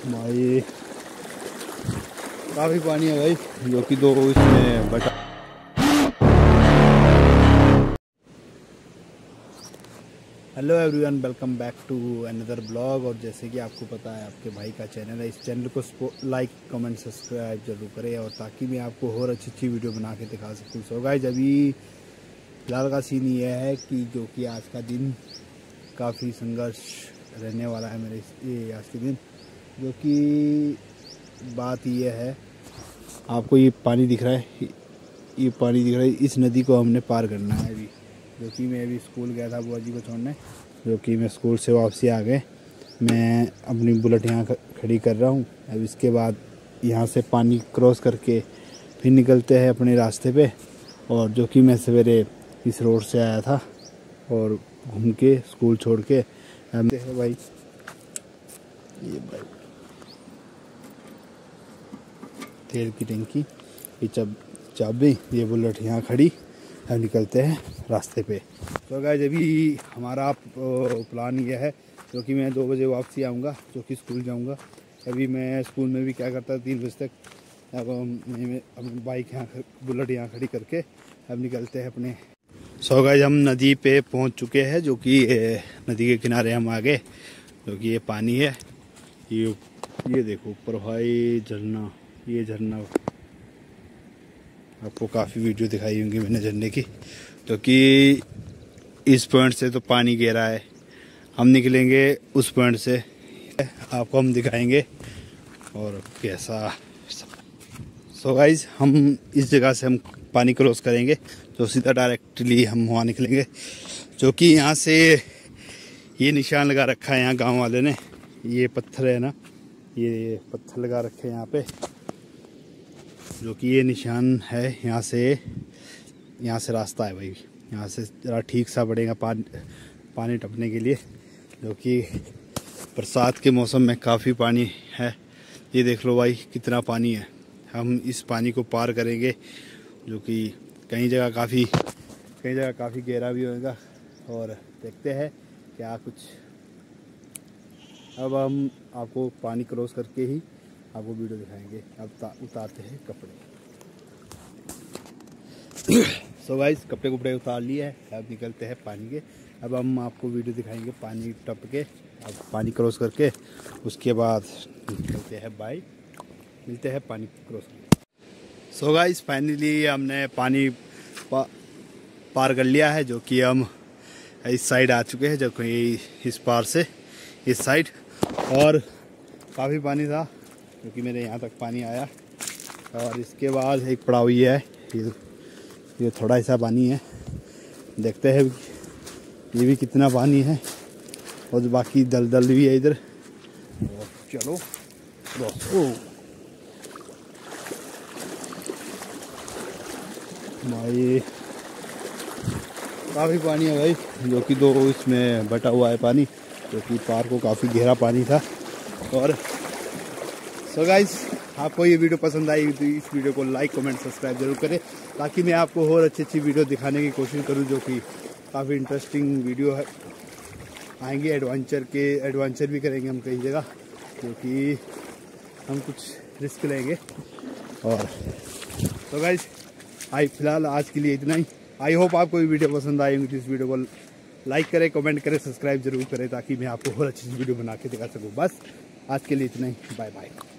भाई काफ़ी पानी है भाई, जो कि दो इसमें बटा। Hello everyone, welcome back to another blog. और जैसे कि आपको पता है, आपके भाई का चैनल है, इस चैनल को लाइक कमेंट सब्सक्राइब जरूर करें, और ताकि मैं आपको और अच्छी वीडियो बना के दिखा सकूँ। सो गाइस, अभी फिलहाल का सीन ये है कि जो कि आज का दिन काफ़ी संघर्ष रहने वाला है मेरे ये आज के दिन। जो कि बात ये है, आपको ये पानी दिख रहा है, ये पानी दिख रहा है, इस नदी को हमने पार करना है अभी। जो कि मैं अभी स्कूल गया था बुआ जी को छोड़ने, जो कि मैं स्कूल से वापसी आ गए। मैं अपनी बुलेट यहाँ खड़ी कर रहा हूँ। अब इसके बाद यहाँ से पानी क्रॉस करके फिर निकलते हैं अपने रास्ते पे। और जो कि मैं सवेरे इस रोड से आया था और घूम के स्कूल छोड़ के हम भाई, ये भाई तेल की टंकी, ये चाबी, ये बुलेट यहाँ खड़ी, हम निकलते हैं रास्ते पे। तो गाइस, अभी हमारा प्लान ये है, जो कि मैं 2 बजे वापसी आऊँगा, जो कि स्कूल जाऊँगा। अभी मैं स्कूल में भी क्या करता 3 बजे तक, अब अपनी बाइक यहाँ बुलेट यहाँ खड़ी करके अब निकलते हैं अपने। सो गाइस, हम नदी पे पहुँच चुके हैं, जो कि नदी के किनारे हम आ गए। जो कि ये पानी है, ये देखो ऊपर भाई झरना, ये झरना आपको काफ़ी वीडियो दिखाई होंगी मैंने झरने की। तो कि इस पॉइंट से तो पानी गहरा है, हम निकलेंगे उस पॉइंट से, आपको हम दिखाएंगे और कैसा। सो गाइस, हम इस जगह से हम पानी क्रॉस करेंगे, तो सीधा डायरेक्टली हम वहाँ निकलेंगे। जो कि यहाँ से ये निशान लगा रखा है यहाँ गांव वाले ने, ये पत्थर है ना, ये पत्थर लगा रखे हैं यहाँ पे। जो कि ये निशान है, यहाँ से रास्ता है भाई, यहाँ से ज़रा ठीक सा बढ़ेगा पानी टपने के लिए। जो कि बरसात के मौसम में काफ़ी पानी है, ये देख लो भाई कितना पानी है। हम इस पानी को पार करेंगे, जो कि कई जगह काफ़ी गहरा भी होगा, और देखते हैं क्या कुछ। अब हम आपको पानी क्रॉस करके ही आपको वीडियो दिखाएंगे। अब उतारते हैं कपड़े। सो गाइस, कपड़े उतार लिए हैं, अब निकलते हैं पानी के। अब हम आपको वीडियो दिखाएंगे पानी टप के, अब पानी क्रॉस करके, उसके बाद निकलते हैं बाइक, मिलते हैं पानी क्रॉस करके। सो गाइस, फाइनली हमने पानी पार कर लिया है। जो कि हम इस साइड आ चुके हैं, जो कि इस पार से इस साइड, और काफ़ी पानी था, क्योंकि मेरे यहाँ तक पानी आया। और इसके बाद एक पड़ाव ये है, ये थोड़ा सा पानी है, देखते हैं ये भी कितना पानी है, और बाकी दलदल भी है इधर। चलो भाई, काफ़ी पानी है भाई, जो कि 2 इसमें बटा हुआ है पानी, जो कि पार को काफ़ी गहरा पानी था। और सो गाइस, आपको ये वीडियो पसंद आई तो इस वीडियो को लाइक कमेंट सब्सक्राइब जरूर करें, ताकि मैं आपको और अच्छी वीडियो दिखाने की कोशिश करूं, जो कि काफ़ी इंटरेस्टिंग वीडियो है आएंगे। एडवेंचर भी करेंगे हम कई जगह, जो कि हम कुछ रिस्क लेंगे। और तो गाइस, फिलहाल आज के लिए इतना ही। आई होप आपको ये वीडियो पसंद आएगी, तो इस वीडियो को लाइक करें, कमेंट करें, सब्सक्राइब जरूर करें, ताकि मैं आपको और अच्छी वीडियो बना के दिखा सकूँ। बस आज के लिए इतना ही, बाय बाय।